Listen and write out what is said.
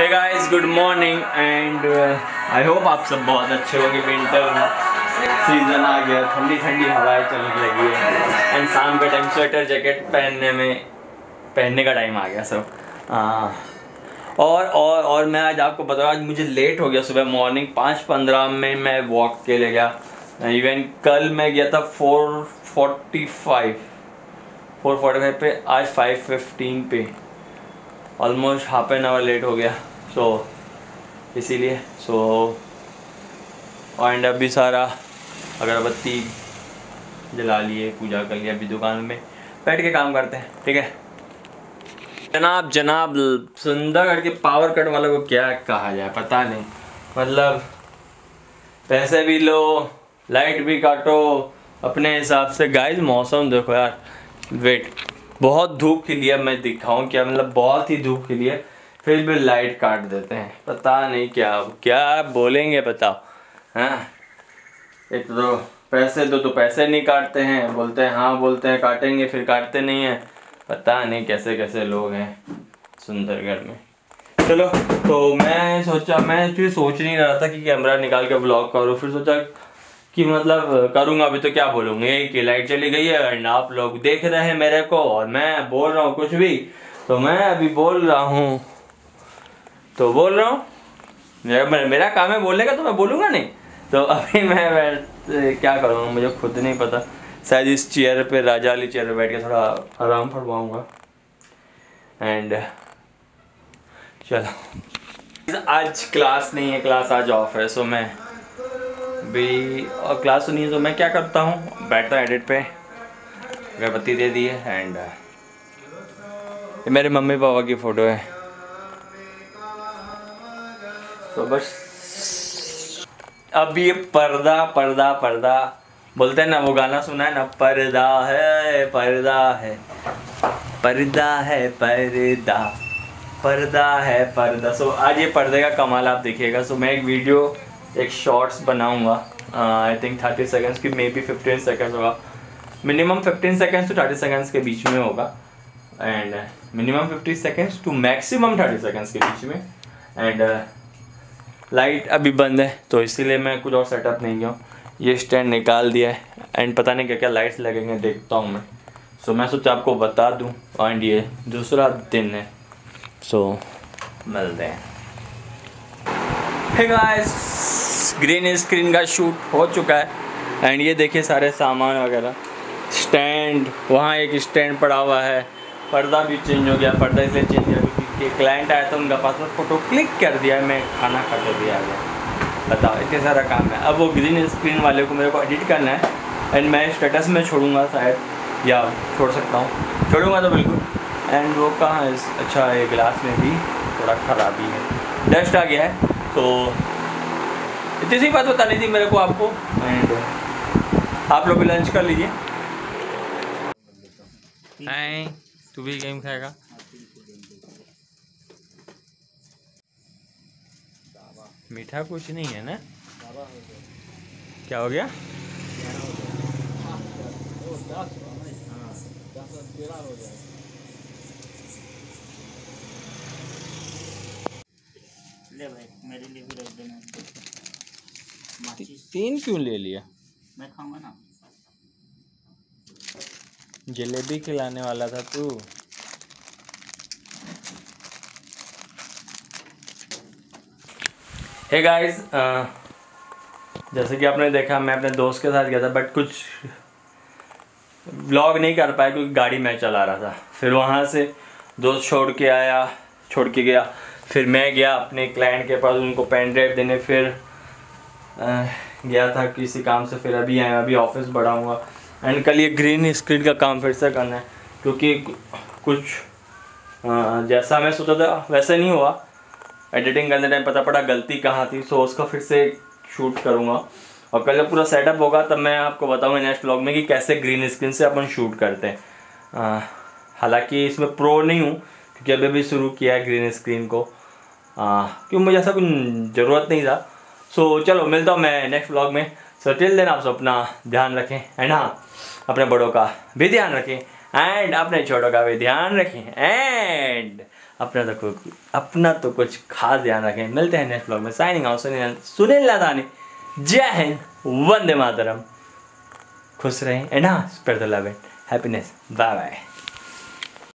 Guys good morning and I hope आप सब बहुत अच्छे होंगे। विंटर सीजन आ गया, ठंडी ठंडी हवाएं चलने लगी है एंड शाम के टाइम स्वेटर जैकेट पहनने का टाइम आ गया सब। और मैं आज आपको बता रहा हूँ, आज मुझे लेट हो गया। सुबह मॉर्निंग 5:15 में मैं वॉक के लिए गया। इवन कल मैं गया था 4:45 पे, आज 5:15 पे, almost half an hour late हो गया। इसीलिए एंड अभी सारा अगरबत्ती जला लिए, पूजा कर लिया। अभी दुकान में बैठ के काम करते हैं, ठीक है। जनाब सुंदरगढ़ के पावर कट वालों को क्या कहा जाए पता नहीं। मतलब पैसे भी लो, लाइट भी काटो अपने हिसाब से। गाइस मौसम देखो यार, वेट, बहुत धूप खिली है। मैं दिखाऊं क्या, मतलब बहुत ही धूप खिली है, फिर भी लाइट काट देते हैं। पता नहीं क्या बोलेंगे बताओ। हाँ, एक तो पैसे दो तो पैसे नहीं काटते हैं, बोलते हैं हाँ, बोलते हैं काटेंगे, फिर काटते नहीं हैं। पता नहीं कैसे कैसे लोग हैं सुंदरगढ़ में। चलो, तो मैं एक्चुअली सोच नहीं रहा था कि कैमरा निकाल के ब्लॉग करूँ। फिर सोचा कि मतलब करूँगा अभी तो क्या बोलूँगा कि लाइट चली गई है एंड आप लोग देख रहे हैं मेरे को और मैं बोल रहा हूँ कुछ भी। तो मैं अभी बोल रहा हूँ मेरा काम है बोलने का, तो मैं बोलूँगा नहीं। तो अभी मैं क्या करूँगा मुझे खुद नहीं पता। शायद इस चेयर पे, राजा वाली चेयर पे बैठ के थोड़ा आराम फरमाऊँगा। एंड चलो, आज क्लास नहीं है, क्लास आज ऑफ है। सो मैं भी, और क्लास तो नहीं है तो मैं क्या करता हूँ, बैठता हूँ एडिट पे। अगरबत्ती दे दी है एंड ये मेरे मम्मी पापा की फ़ोटो है। तो बस अब ये पर्दा पर्दा पर्दा बोलते हैं ना, वो गाना सुना है ना, पर्दा है पर्दा है पर्दा है पर्दा पर्दा है पर्दा। सो आज ये पर्दे का कमाल आप देखिएगा। सो मैं एक वीडियो, एक शॉर्ट्स बनाऊंगा, आई थिंक 30 सेकेंड्स की, मे बी 15 सेकेंड्स होगा। मिनिमम 15 सेकेंड्स टू 30 सेकेंड्स के बीच में होगा and minimum 50 seconds to maximum 30 seconds के बीच में। एंड लाइट अभी बंद है तो इसीलिए मैं कुछ और सेटअप नहीं किया। ये स्टैंड निकाल दिया है एंड पता नहीं क्या क्या लाइट्स लगेंगे, देखता हूँ मैं। सो मैं सोचा आपको बता दूँ। एंड ये दूसरा दिन है, सो मिलते हैं। हे गाइस, ग्रीन स्क्रीन का शूट हो चुका है एंड ये देखिए सारे सामान वगैरह, स्टैंड, वहाँ एक स्टैंड पड़ा हुआ है। पर्दा भी चेंज हो गया, पर्दा इसलिए चेंज किया क्योंकि क्लाइंट आया था, उनका पास में फ़ोटो क्लिक कर दिया, मैं खाना खा कर दिया गया। बताओ, इतने सारा काम है। अब वो ग्रीन स्क्रीन वाले को मेरे को एडिट करना है एंड मैं स्टेटस में छोड़ूंगा शायद, या छोड़ सकता हूँ, छोड़ूंगा तो बिल्कुल। एंड वो कहाँ है, अच्छा ये ग्लास में भी थोड़ा ख़राबी है, डस्ट आ गया है। तो इतनी सी बात बतानी थी मेरे को आपको। एंड आप लोग भी लंच कर लीजिए। हाय, तू भी गेम खाएगा? मीठा कुछ नहीं है ना? क्या हो गया? ले भाई, मेरे लिए भी रख देना। 3 क्यों ले लिया? मैं खाऊंगा ना। जलेबी खिलाने वाला था तू। हे गाइस, जैसे कि आपने देखा मैं अपने दोस्त के साथ गया था, बट कुछ व्लॉग नहीं कर पाया क्योंकि गाड़ी मैं चला रहा था। फिर वहाँ से दोस्त छोड़ के गया। फिर मैं गया अपने क्लाइंट के पास, उनको पेन ड्राइव देने। फिर गया था किसी काम से, फिर अभी आया, अभी ऑफिस बढ़ाऊँगा। एंड कल ये ग्रीन स्क्रीन का काम फिर से करना है क्योंकि कुछ जैसा मैं सोचा था वैसे नहीं हुआ। एडिटिंग करने टाइम पता पड़ा गलती कहाँ थी, सो उसका फिर से शूट करूँगा। और कल जब पूरा सेटअप होगा तब मैं आपको बताऊँगा नेक्स्ट व्लॉग में कि कैसे ग्रीन स्क्रीन से अपन शूट करते हैं। हालांकि इसमें प्रो नहीं हूँ क्योंकि अभी भी शुरू किया है ग्रीन स्क्रीन को, क्योंकि मुझे ऐसा कुछ ज़रूरत नहीं था। सो चलो, मिलता हूँ मैं नेक्स्ट व्लॉग में। सो टिल देन आप सब अपना ध्यान रखें एंड हाँ, अपने बड़ों का भी ध्यान रखें एंड अपने छोटों का भी ध्यान रखें एंड अपना तो कुछ खास ध्यान रखें। मिलते हैं नेक्स्ट ब्लॉग में। Signing out, Sunil Ladani. जय हिंद, वंदे मातरम। खुश रहें एंड हाँ, spread the love and happiness. Bye bye.